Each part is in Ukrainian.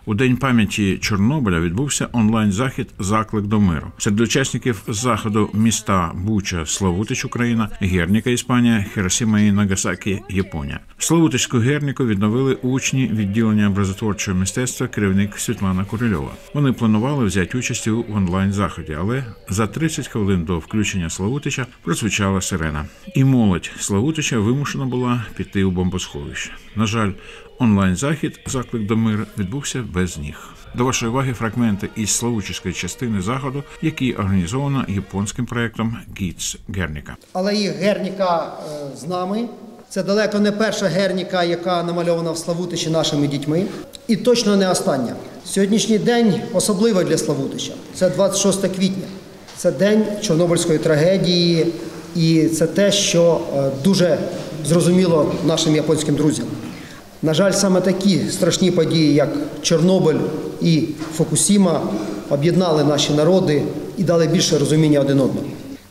У День пам'яті Чорнобиля відбувся онлайн-захід «Заклик до миру». Серед учасників заходу міста Буча, Славутич, Україна, Герніка, Іспанія, Хіросіма і Нагасакі, Японія. Славутичську Герніку відновили учні відділення образотворчого мистецтва, керівник Світлана Курильова. Вони планували взяти участь у онлайн-заході, але за 30 хвилин до включення Славутича прозвучала сирена. І молодь Славутича вимушена була піти у бомбосховище. На жаль, онлайн-захід «Заклик до миру» відбувся без них. До вашої уваги фрагменти із славутичської частини заходу, який організовано японським проєктом «Kids Герніка». Але і Герніка з нами. Це далеко не перша Герніка, яка намальована в Славутичі нашими дітьми. І точно не остання. Сьогоднішній день особливий для Славутича. Це 26 квітня. Це день Чорнобильської трагедії. І це те, що дуже зрозуміло нашим японським друзям. На жаль, саме такі страшні події, як Чорнобиль і Фукусіма, об'єднали наші народи і дали більше розуміння один одному.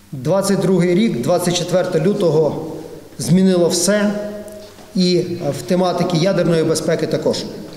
22-й рік, 24 лютого, змінило все, і в тематиці ядерної безпеки також.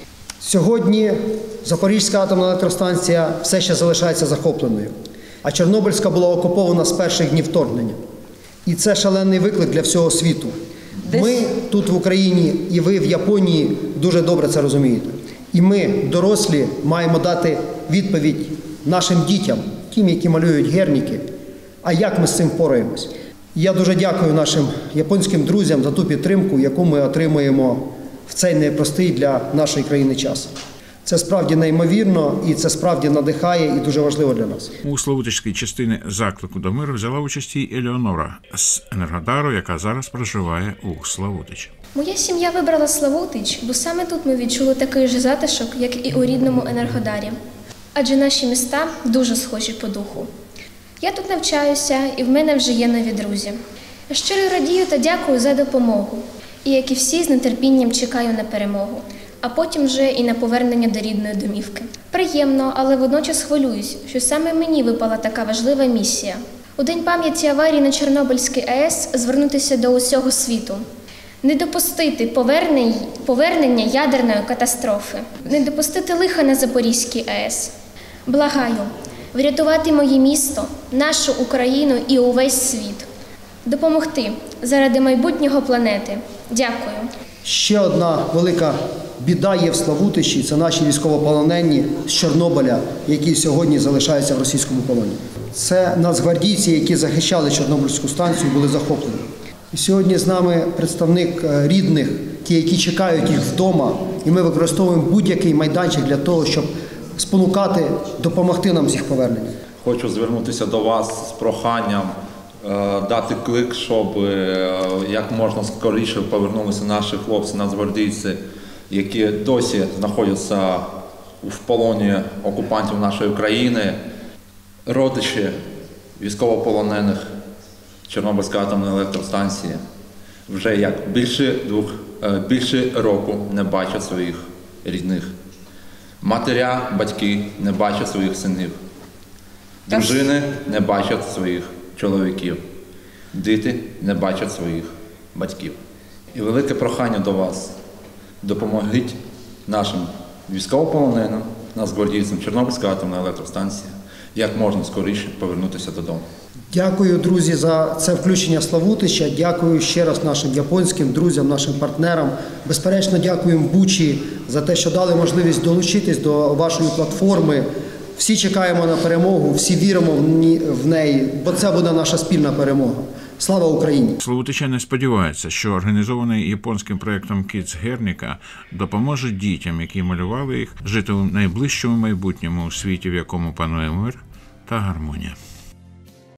Сьогодні Запорізька атомна електростанція все ще залишається захопленою, а Чорнобильська була окупована з перших днів вторгнення. І це шалений виклик для всього світу. Ми тут в Україні і ви в Японії дуже добре це розумієте. І ми, дорослі, маємо дати відповідь нашим дітям, тим, які малюють Герніки, а як ми з цим впораємось. Я дуже дякую нашим японським друзям за ту підтримку, яку ми отримуємо в цей непростий для нашої країни час. Це справді неймовірно, і це справді надихає і дуже важливо для нас. У славутичській частині «Заклику до миру» взяла участь і Елеонора з Енергодару, яка зараз проживає у Славутичі. Моя сім'я вибрала Славутич, бо саме тут ми відчули такий же затишок, як і у рідному Енергодарі. Адже наші міста дуже схожі по духу. Я тут навчаюся, і в мене вже є нові друзі. Я щиро радію та дякую за допомогу. І, як і всі, з нетерпінням чекаю на перемогу, а потім вже і на повернення до рідної домівки. Приємно, але водночас хвилююсь, що саме мені випала така важлива місія. У День пам'яті аварії на Чорнобильській АЕС звернутися до усього світу. Не допустити повернення ядерної катастрофи. Не допустити лиха на Запорізькій АЕС. Благаю, врятувати моє місто, нашу Україну і увесь світ. Допомогти заради майбутнього планети. Дякую. Ще одна велика біда є в Славутичі – це наші військовополонені з Чорнобиля, які сьогодні залишаються в російському полоні. Це нацгвардійці, які захищали Чорнобильську станцію, були захоплені. І сьогодні з нами представник рідних, ті, які чекають їх вдома, і ми використовуємо будь-який майданчик для того, щоб спонукати, допомогти нам з їх поверненням. Хочу звернутися до вас з проханням дати клик, щоб як можна скоріше повернулися наші хлопці-нацгвардійці, які досі знаходяться в полоні окупантів нашої країни, родичі військовополонених Чорнобильської атомної електростанції вже як більше року не бачать своїх рідних. Матеря, батьки не бачать своїх синів. Дружини не бачать своїх чоловіків. Діти не бачать своїх батьків. І велике прохання до вас. Допоможіть нашим військовополоненим, нацгвардійцям Чорнобильської атомної електростанції як можна скоріше повернутися додому. Дякую, друзі, за це включення Славутича. Дякую ще раз нашим японським друзям, нашим партнерам. Безперечно, дякуємо Бучі за те, що дали можливість долучитись до вашої платформи. Всі чекаємо на перемогу, всі віримо в неї, бо це буде наша спільна перемога. Слава Україні! Славутичани сподіваються, що організований японським проєктом «Kids Герніка» допоможе дітям, які малювали їх, жити у найближчому майбутньому у світі, в якому панує мир та гармонія.